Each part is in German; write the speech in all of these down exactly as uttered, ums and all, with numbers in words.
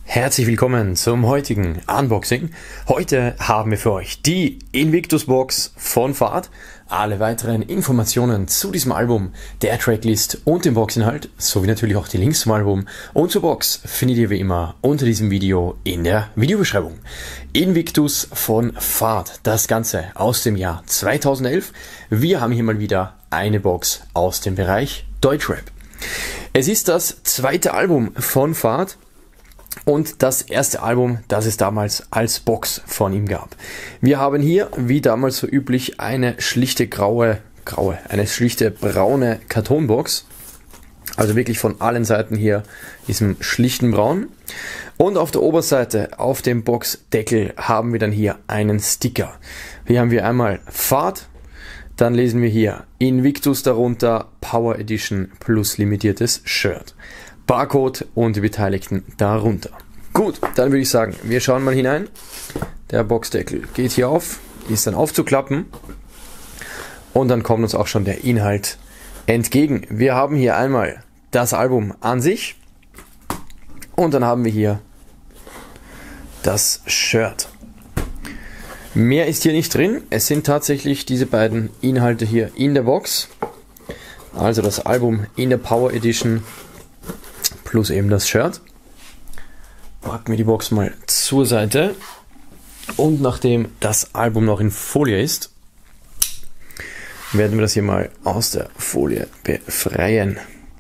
Herzlich willkommen zum heutigen Unboxing. Heute haben wir für euch die Invictus Box von Fahrt. Alle weiteren Informationen zu diesem Album, der Tracklist und dem Boxinhalt, sowie natürlich auch die Links zum Album und zur Box findet ihr wie immer unter diesem Video in der Videobeschreibung. Invictus von Fahrt, das Ganze aus dem Jahr zweitausendelf. Wir haben hier mal wieder eine Box aus dem Bereich Deutschrap. Es ist das zweite Album von Fahrt. Und das erste Album, das es damals als Box von ihm gab. Wir haben hier, wie damals so üblich, eine schlichte graue, graue, eine schlichte braune Kartonbox. Also wirklich von allen Seiten hier diesem schlichten Braun. Und auf der Oberseite, auf dem Boxdeckel, haben wir dann hier einen Sticker. Hier haben wir einmal Fahrt, dann lesen wir hier Invictus darunter, Power Edition plus limitiertes Shirt. Barcode und die Beteiligten darunter. Gut, dann würde ich sagen, wir schauen mal hinein. Der Boxdeckel geht hier auf, ist dann aufzuklappen und dann kommt uns auch schon der Inhalt entgegen. Wir haben hier einmal das Album an sich und dann haben wir hier das Shirt. Mehr ist hier nicht drin, es sind tatsächlich diese beiden Inhalte hier in der Box. Also das Album in der Power Edition plus eben das Shirt. Packen wir die Box mal zur Seite. Und nachdem das Album noch in Folie ist, werden wir das hier mal aus der Folie befreien.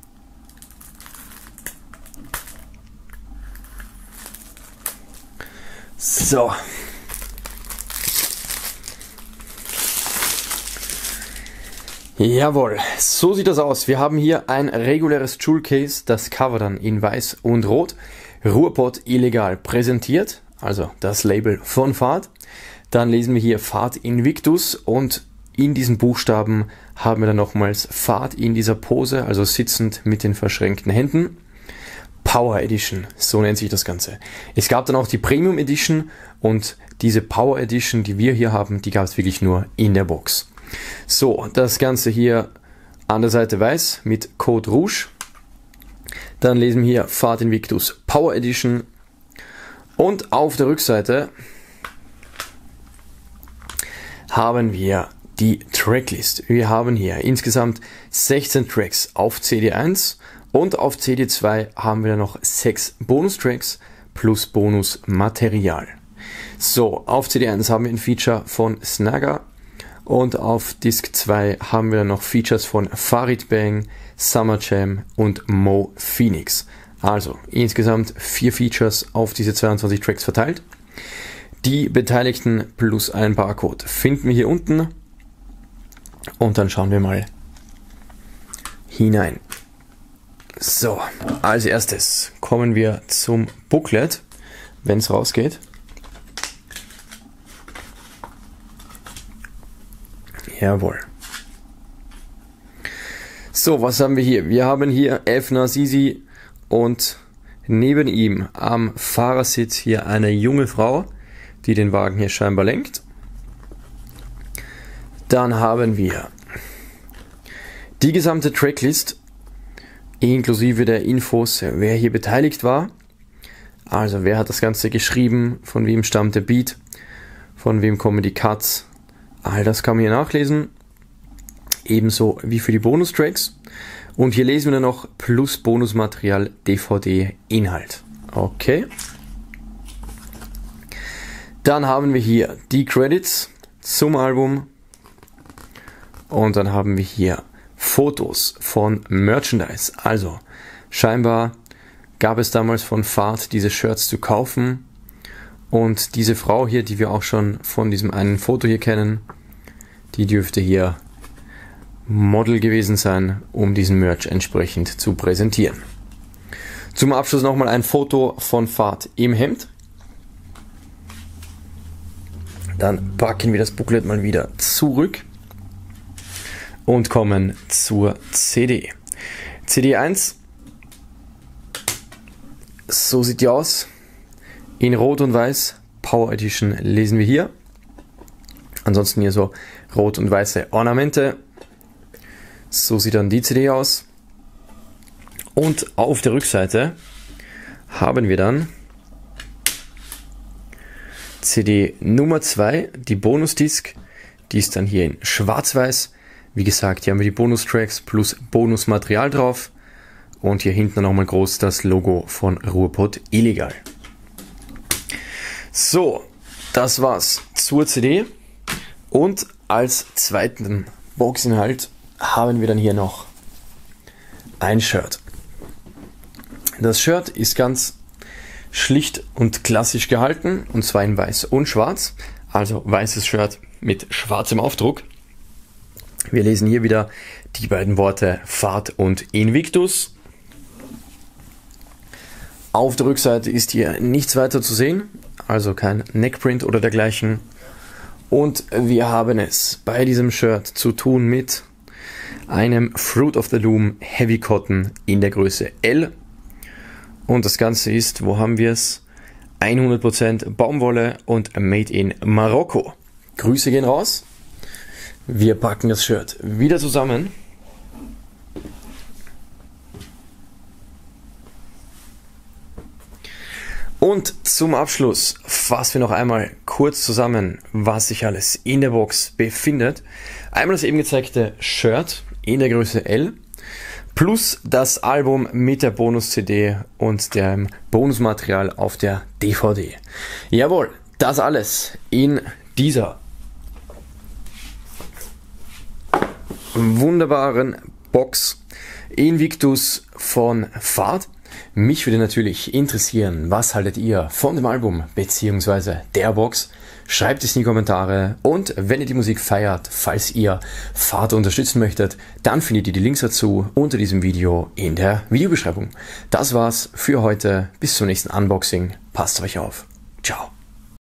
So. Jawohl, so sieht das aus. Wir haben hier ein reguläres Jewel Case, das Cover dann in weiß und rot. Ruhrpott illegal präsentiert, also das Label von Fahrt. Dann lesen wir hier Fahrt Invictus und in diesen Buchstaben haben wir dann nochmals Fahrt in dieser Pose, also sitzend mit den verschränkten Händen. Power Edition, so nennt sich das Ganze. Es gab dann auch die Premium Edition und diese Power Edition, die wir hier haben, die gab es wirklich nur in der Box. So, das Ganze hier an der Seite weiß mit Code Rouge. Dann lesen wir hier Fahrt Invictus Power Edition. Und auf der Rückseite haben wir die Tracklist. Wir haben hier insgesamt sechzehn Tracks auf C D eins und auf C D zwei haben wir noch sechs Bonustracks plus Bonusmaterial. So, auf C D eins haben wir ein Feature von Snagger. Und auf Disc zwei haben wir dann noch Features von Farid Bang, Summer Jam und Mo Phoenix. Also insgesamt vier Features auf diese zweiundzwanzig Tracks verteilt. Die Beteiligten plus ein Barcode finden wir hier unten. Und dann schauen wir mal hinein. So, als erstes kommen wir zum Booklet, wenn es rausgeht. Jawohl. So, was haben wir hier? Wir haben hier Efna Sisi und neben ihm am Fahrersitz hier eine junge Frau, die den Wagen hier scheinbar lenkt. Dann haben wir die gesamte Tracklist inklusive der Infos, wer hier beteiligt war. Also wer hat das Ganze geschrieben, von wem stammt der Beat, von wem kommen die Cuts. All das kann man hier nachlesen, ebenso wie für die Bonustracks. Und hier lesen wir dann noch plus Bonusmaterial D V D Inhalt. Okay. Dann haben wir hier die Credits zum Album. Und dann haben wir hier Fotos von Merchandise. Also scheinbar gab es damals von Fahrt diese Shirts zu kaufen. Und diese Frau hier, die wir auch schon von diesem einen Foto hier kennen, die dürfte hier Model gewesen sein, um diesen Merch entsprechend zu präsentieren. Zum Abschluss nochmal ein Foto von Fahrt im Hemd. Dann packen wir das Booklet mal wieder zurück und kommen zur C D. C D eins, so sieht die aus. In Rot und Weiß, Power Edition lesen wir hier. Ansonsten hier so rot und weiße Ornamente. So sieht dann die C D aus. Und auf der Rückseite haben wir dann C D Nummer zwei, die Bonusdisk, die ist dann hier in schwarz-weiß. Wie gesagt, hier haben wir die Bonustracks plus Bonusmaterial drauf und hier hinten nochmal groß das Logo von Ruhrpott Illegal. So, das war's zur C D und als zweiten Boxinhalt haben wir dann hier noch ein Shirt. Das Shirt ist ganz schlicht und klassisch gehalten und zwar in weiß und schwarz, also weißes Shirt mit schwarzem Aufdruck. Wir lesen hier wieder die beiden Worte Fahrt und Invictus. Auf der Rückseite ist hier nichts weiter zu sehen, also kein Neckprint oder dergleichen. Und wir haben es bei diesem Shirt zu tun mit einem Fruit of the Loom Heavy Cotton in der Größe L. Und das Ganze ist, wo haben wir es? hundert Prozent Baumwolle und made in Marokko. Grüße gehen raus. Wir packen das Shirt wieder zusammen. Und zum Abschluss fassen wir noch einmal kurz zusammen, was sich alles in der Box befindet. Einmal das eben gezeigte Shirt in der Größe L, plus das Album mit der Bonus-C D und dem Bonusmaterial auf der D V D. Jawohl, das alles in dieser wunderbaren Box Invictus von Fahrt. Mich würde natürlich interessieren, was haltet ihr von dem Album bzw. der Box? Schreibt es in die Kommentare und wenn ihr die Musik feiert, falls ihr Fahrt unterstützen möchtet, dann findet ihr die Links dazu unter diesem Video in der Videobeschreibung. Das war's für heute, bis zum nächsten Unboxing, passt auf euch auf, ciao.